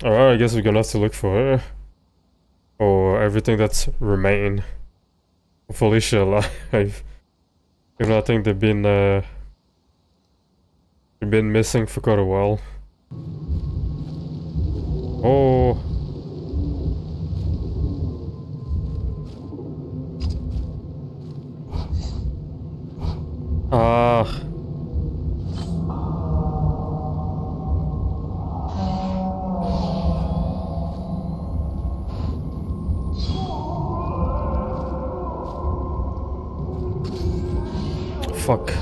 Alright, I guess we're gonna have to look for her. Or everything that's remain. Hopefully she's alive. Even though I think they've been missing for quite a while. Oh. Ah. Fuck.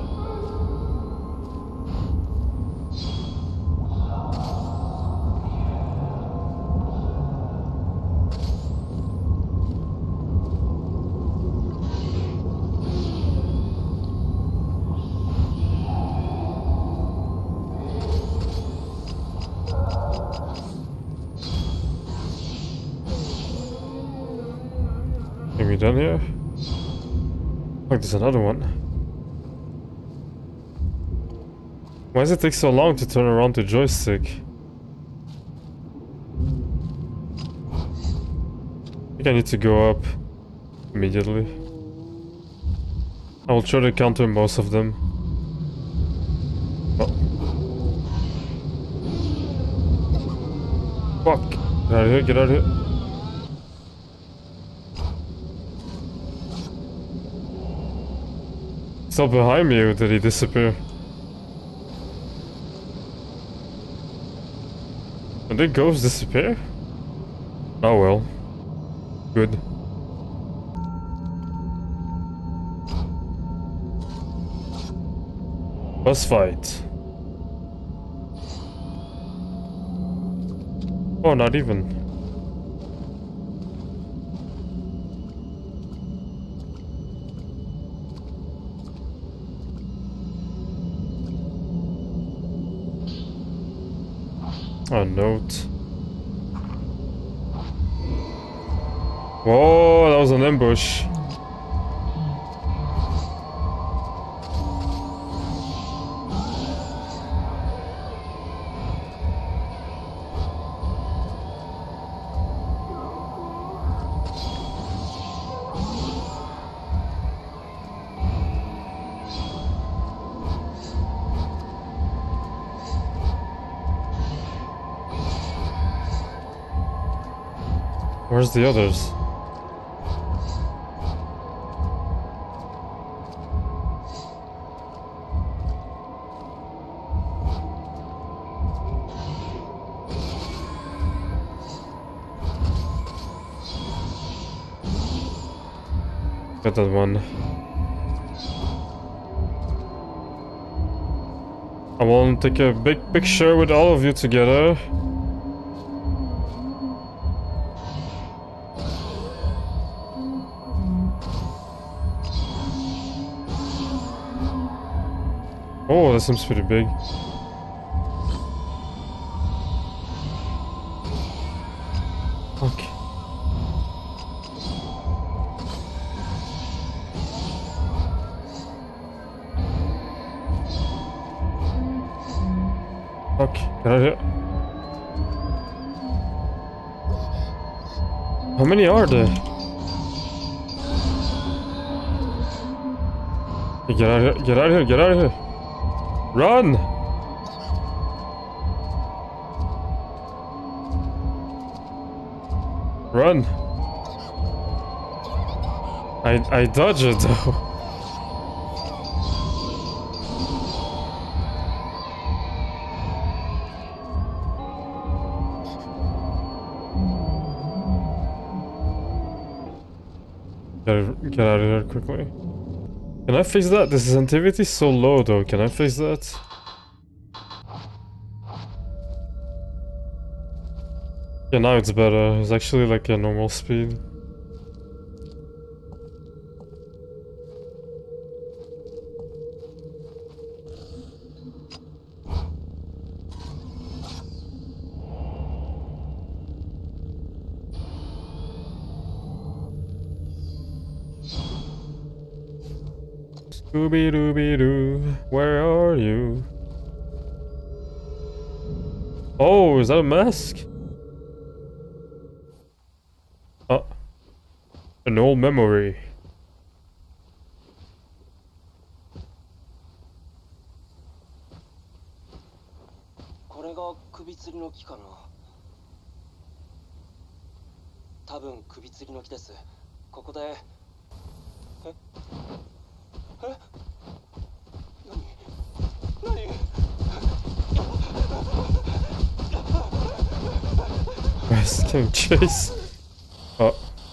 Are we done here? Look, there's another one. Why does it take so long to turn around the joystick? I think I need to go up immediately. I will try to counter most of them. Oh. Fuck! Get out of here, get out of here. Still behind me, or did he disappear? Did ghosts disappear? Oh well. Good. Boss fight. Oh, not even. A note. Whoa, that was an ambush. Where's the others? Got that one. I want to take a big picture with all of you together. Oh, that seems pretty big. Fuck. Fuck, get out of here. How many are there? Hey, get out of here, get out of here, get out of here. Run! Run! I dodged it though. Get out of here quickly. Can I fix that? The sensitivity is so low though. Can I fix that? Yeah, now it's better. It's actually like a normal speed. Scooby-Dooby-Doo, where are you? Oh, is that a mask? An old memory. It's getting chased. Oh.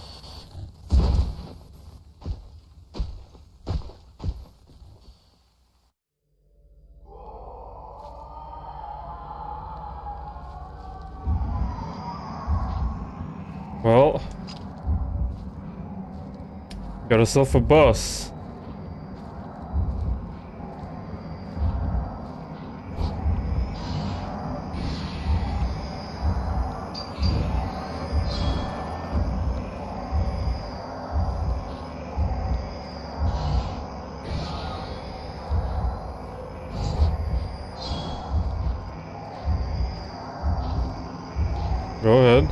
Well, got yourself a bus. Go ahead.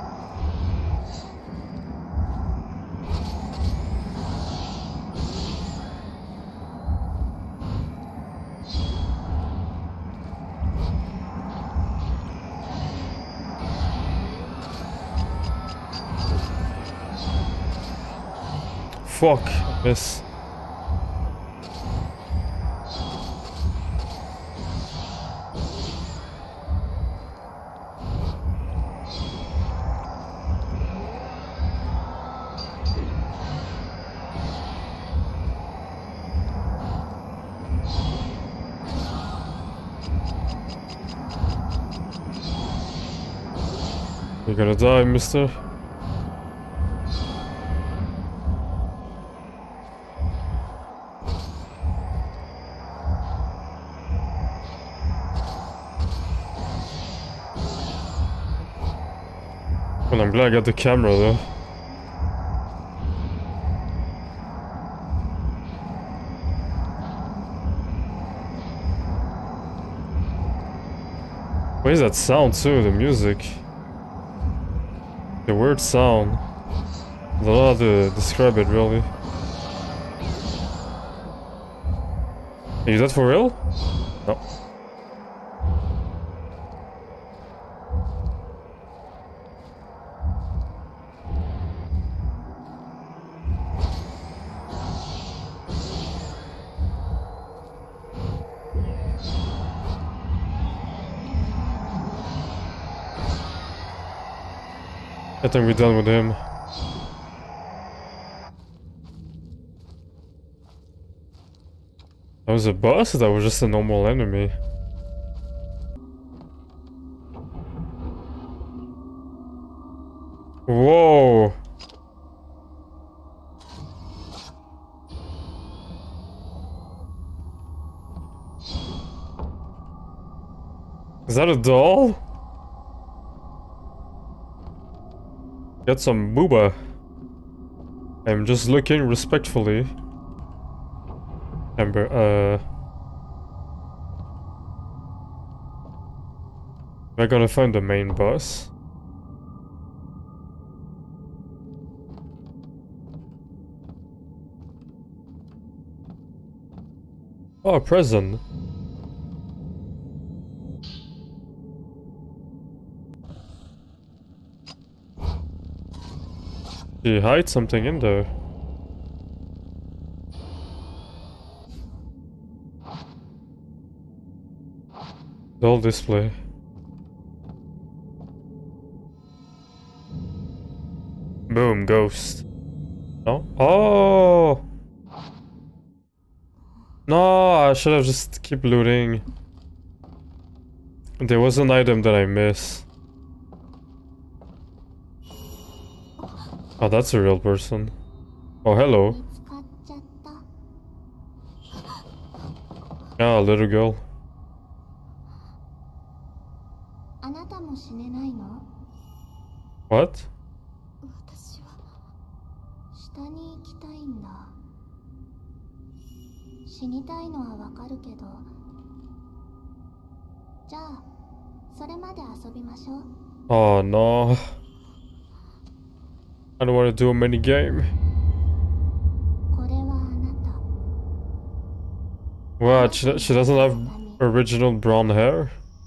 Fuck, miss. You're gonna die, mister. Well, I'm glad I got the camera though. What is that sound too? The music. The weird sound. I don't know how to describe it really. Are you dead for real? No. I think we're done with him. That was a boss? That was just a normal enemy. Whoa! Is that a doll? Get some booba. I'm just looking respectfully. Amber, am I gonna find the main boss? Oh, a present. She hides something in there. Doll display. Boom, ghost. No? Oh! No, I should have just keep looting. There was an item that I missed. Oh, that's a real person. Oh, hello. Yeah, little girl. What? Oh no. I don't want to do a mini game. What? She doesn't have original brown hair?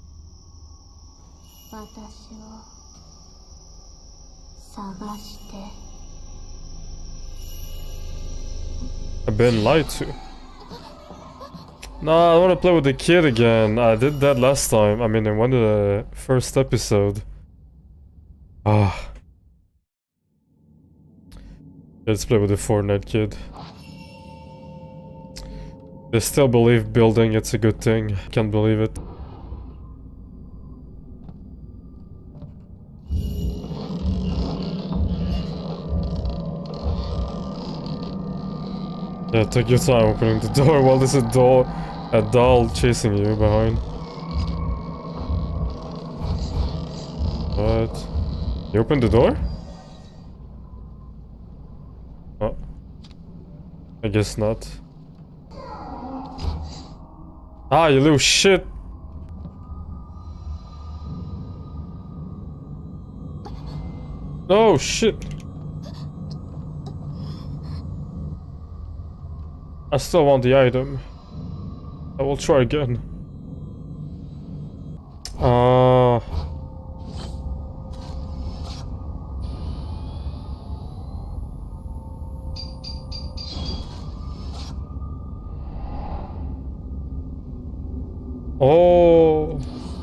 私を探して I've been lied to. Nah, I want to play with the kid again. I did that last time. I mean, in one of the first episode. Ah. Let's play with the Fortnite kid. They still believe building it's a good thing. Can't believe it. Yeah, take your time opening the door while there's a doll chasing you behind. What? You opened the door? Oh. I guess not. Ah, you little shit! Oh, shit! I still want the item. I will try again. Ah. Oh.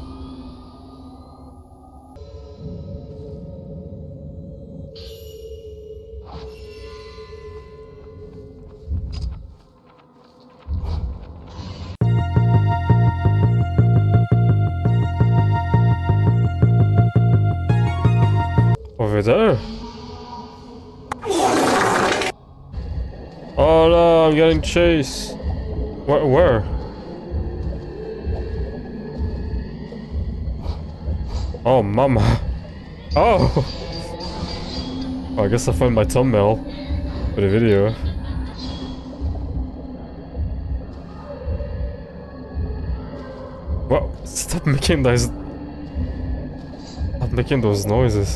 Over there. Oh no, I'm getting chased. Where? Oh, mama. Oh! Oh, I guess I found my thumbnail for the video. What? Stop making those... Stop making those noises.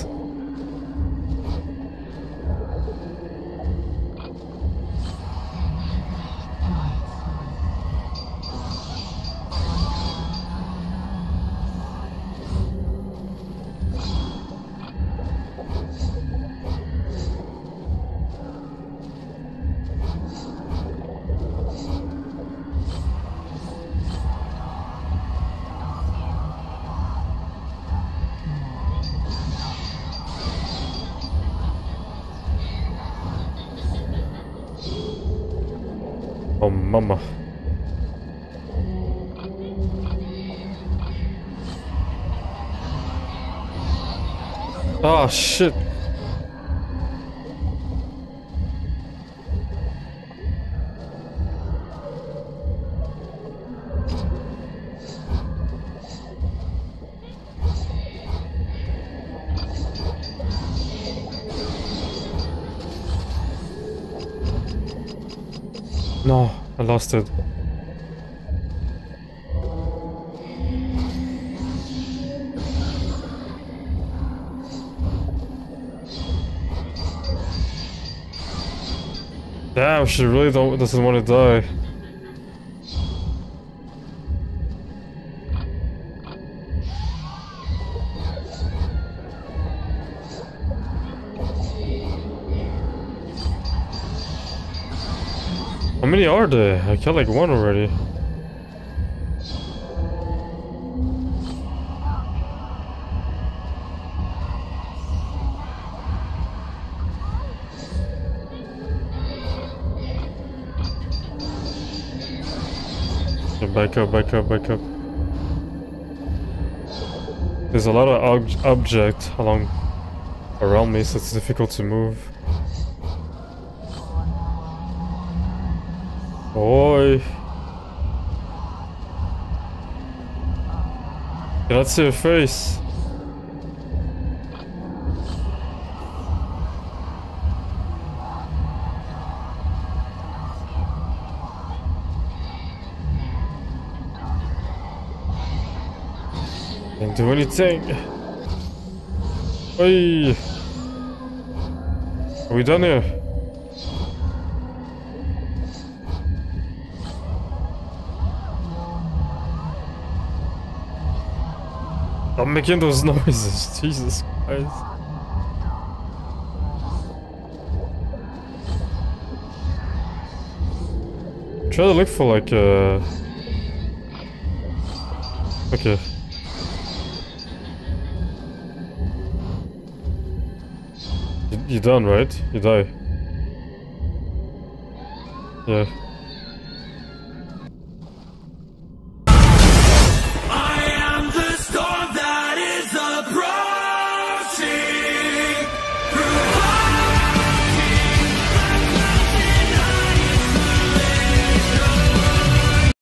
Oh, mama. Oh, shit. No, I lost it. Damn, she really doesn't want to die. How many are there? I killed like one already. Okay, back up, back up, back up. There's a lot of object around me, so it's difficult to move. Boy. Cannot see your face. Can't do anything. Hey. Are we done here? Stop making those noises, Jesus Christ. Try to look for like okay. You done, right? You die. Yeah.